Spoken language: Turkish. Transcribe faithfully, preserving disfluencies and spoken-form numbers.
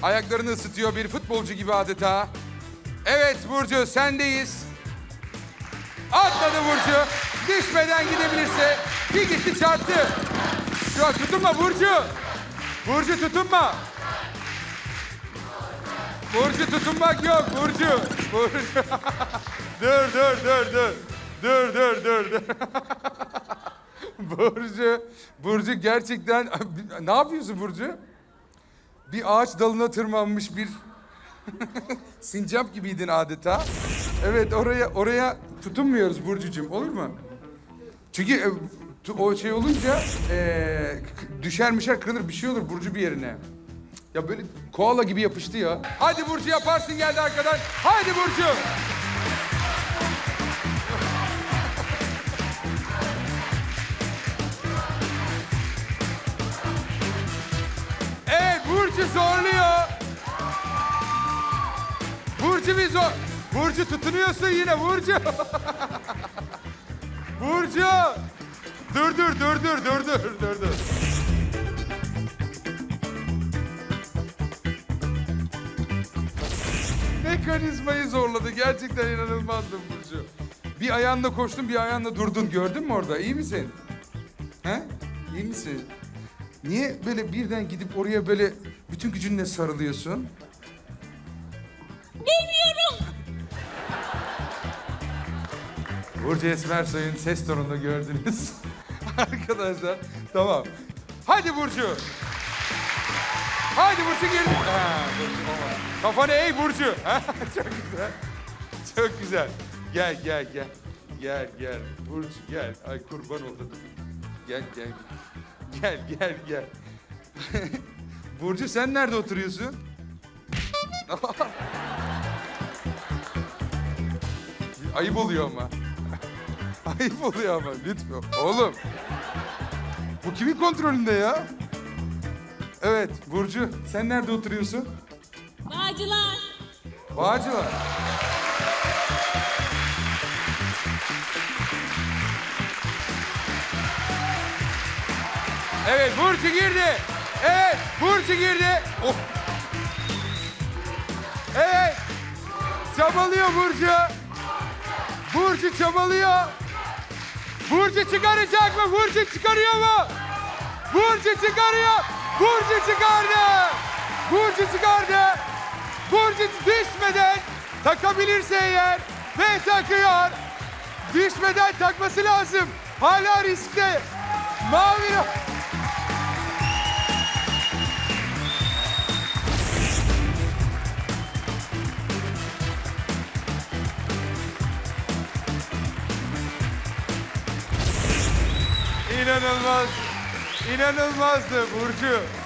Ayaklarını ısıtıyor bir futbolcu gibi adeta. Evet Burcu sendeyiz. Atladı Burcu. Düşmeden gidebilirse. Bir gitti çarptı. Şu an tutunma Burcu. Burcu tutunma. Burcu tutunmak yok Burcu. Burcu. dur dur dur dur. Dur dur dur dur. Burcu. Burcu gerçekten... Ne yapıyorsun Burcu? Bir ağaç dalına tırmanmış bir... Sincap gibiydin adeta. Evet oraya oraya tutunmuyoruz Burcucuğum, olur mu? Çünkü e, o şey olunca e, düşermişer kırılır bir şey olur Burcu bir yerine. Ya böyle koala gibi yapıştı ya. Hadi Burcu yaparsın geldi arkadan. Haydi Burcu. Evet Burcu zorluyor. Burcu bir zor. Burcu tutunuyorsun yine Burcu. Burcu. Dur dur dur dur dur dur dur dur. Mekanizmayı zorladı. Gerçekten inanılmazdı Burcu. Bir ayağınla koştun, bir ayağınla durdun. Gördün mü orada? İyi misin? He? İyi misin? Niye böyle birden gidip oraya böyle bütün gücünle sarılıyorsun? Bilmiyorum. Burcu Esmersoy'un ses tonunu gördünüz. Arkadaşlar, tamam. Hadi Burcu. Hadi Burcu girdi. Ha, Burcu olmadı. Kafanı eğ Burcu. Ha, çok güzel. Çok güzel. Gel, gel, gel. Gel, gel. Burcu gel. Ay kurban oldum. Gel, gel. Gel, gel, gel. Burcu sen nerede oturuyorsun? Ayıp oluyor ama. Ayıp oluyor ama lütfen. Oğlum. Bu kimin kontrolünde ya? Evet Burcu sen nerede oturuyorsun? Bağcılar. Bağcılar. Evet Burcu girdi. Evet Burcu girdi. Oh. Evet. Çabalıyor Burcu. Burcu çabalıyor. Burcu çıkaracak mı? Burcu çıkarıyor mu? Burcu çıkarıyor. Burcu çıkardı. Burcu çıkardı. Burcu düşmeden takabilirse eğer ve takıyor. Düşmeden takması lazım. Hala riskte. Mavi. İnanılmaz. İnanılmazdı Burcu.